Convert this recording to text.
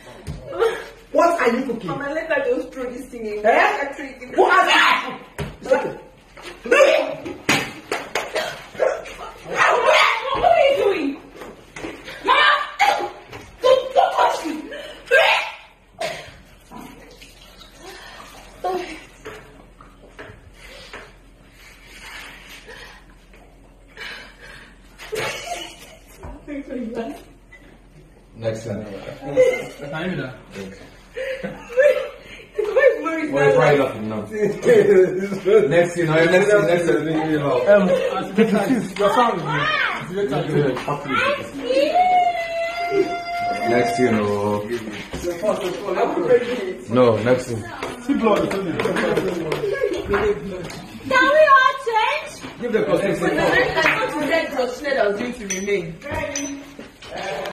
What are you cooking? Mama, let her just throw this thing in. Who asked you? What are you doing? Mama! Don't touch me! Next time. Where's right up now? Next thing, next thing. Next thing, no, next thing. Can we all change? Give the person. I thought you said Josh Schneider was going to remain.